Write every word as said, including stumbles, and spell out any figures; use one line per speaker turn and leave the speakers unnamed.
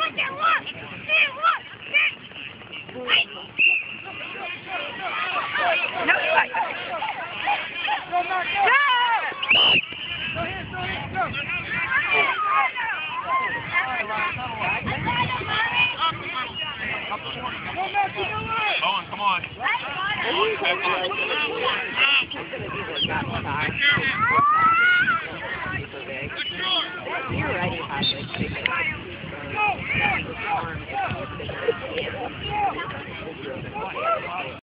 Owen, come on.
You're right, you have it.